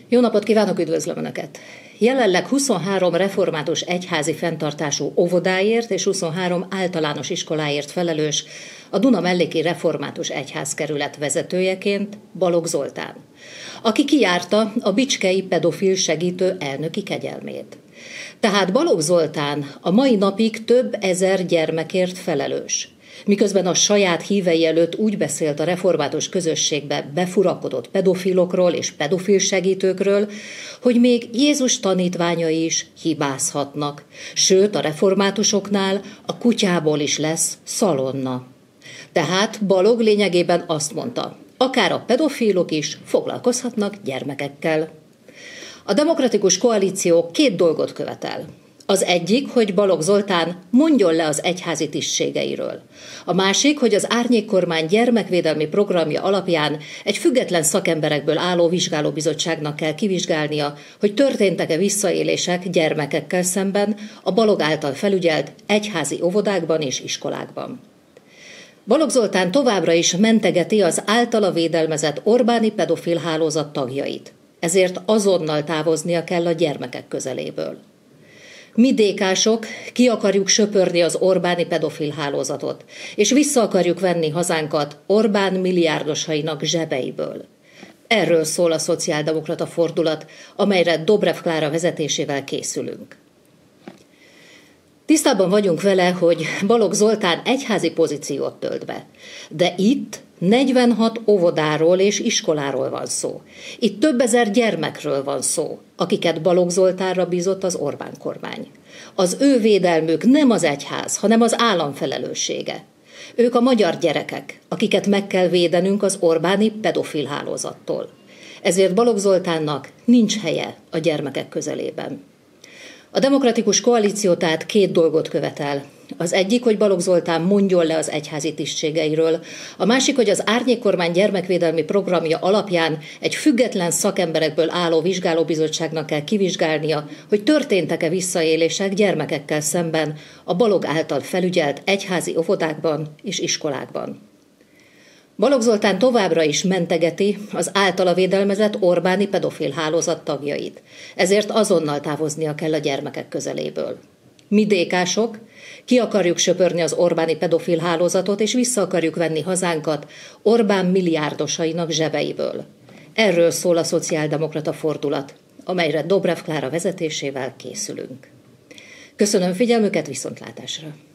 Jó napot kívánok, üdvözlöm Önöket! Jelenleg 23 református egyházi fenntartású óvodáért és 23 általános iskoláért felelős a Duna melléki református egyházkerület vezetőjeként Balogh Zoltán, aki kijárta a bicskei pedofil segítő elnöki kegyelmét. Tehát Balogh Zoltán a mai napig több ezer gyermekért felelős, miközben a saját hívei előtt úgy beszélt a református közösségbe befurakodott pedofilokról és pedofil segítőkről, hogy még Jézus tanítványai is hibázhatnak, sőt a reformátusoknál a kutyából is lesz szalonna. Tehát Balogh lényegében azt mondta, akár a pedofilok is foglalkozhatnak gyermekekkel. A demokratikus koalíció két dolgot követel. Az egyik, hogy Balogh Zoltán mondjon le az egyházi tisztségeiről. A másik, hogy az árnyékkormány gyermekvédelmi programja alapján egy független szakemberekből álló vizsgálóbizottságnak kell kivizsgálnia, hogy történtek-e visszaélések gyermekekkel szemben a Balogh által felügyelt egyházi óvodákban és iskolákban. Balogh Zoltán továbbra is mentegeti az általa védelmezett Orbáni pedofil hálózat tagjait. Ezért azonnal távoznia kell a gyermekek közeléből. Mi DK-sok ki akarjuk söpörni az Orbáni pedofil hálózatot, és vissza akarjuk venni hazánkat Orbán milliárdosainak zsebeiből. Erről szól a szociáldemokrata fordulat, amelyre Dobrev Klára vezetésével készülünk. Tisztában vagyunk vele, hogy Balogh Zoltán egyházi pozíciót tölt be, de itt 46 óvodáról és iskoláról van szó. Itt több ezer gyermekről van szó, akiket Balogh Zoltánra bízott az Orbán kormány. Az ő védelmük nem az egyház, hanem az állam felelőssége. Ők a magyar gyerekek, akiket meg kell védenünk az Orbáni pedofil hálózattól. Ezért Balogh Zoltánnak nincs helye a gyermekek közelében. A demokratikus koalíció tehát két dolgot követel. Az egyik, hogy Balogh Zoltán mondjon le az egyházi tisztségeiről, a másik, hogy az árnyékkormány gyermekvédelmi programja alapján egy független szakemberekből álló vizsgálóbizottságnak kell kivizsgálnia, hogy történtek-e visszaélések gyermekekkel szemben a Balogh által felügyelt egyházi óvodákban és iskolákban. Balogh Zoltán továbbra is mentegeti az általa védelmezett Orbáni pedofil hálózat tagjait, ezért azonnal távoznia kell a gyermekek közeléből. Mi DK-sok ki akarjuk söpörni az Orbáni pedofil hálózatot, és vissza akarjuk venni hazánkat Orbán milliárdosainak zsebeiből. Erről szól a szociáldemokrata fordulat, amelyre Dobrev Klára vezetésével készülünk. Köszönöm figyelmüket, viszontlátásra!